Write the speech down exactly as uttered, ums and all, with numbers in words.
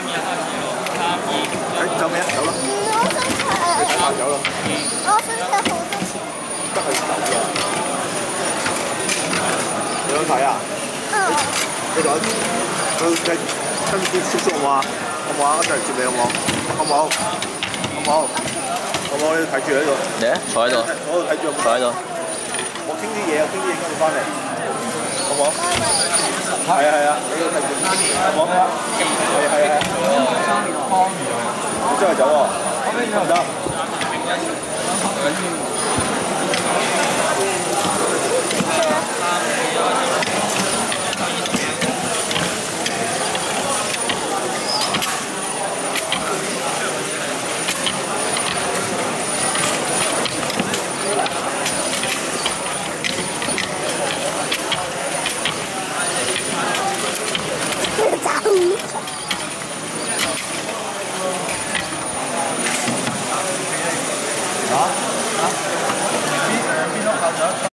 走咩？走咯。你睇下走咯。 我想睇好多錢。 得係走㗎。你想睇啊？ 嗯。 你講，佢跟跟啲叔叔話，好唔好啊？一齊接你好唔好？好唔好？好唔好？好唔好？你睇住喺度。 嚟啊！坐喺度。 我度睇住。 坐喺度。 我傾啲嘢，傾啲嘢跟住翻嚟，好唔好？係啊係啊，你要睇住，好唔好？係係係。你真係走喎？得唔得？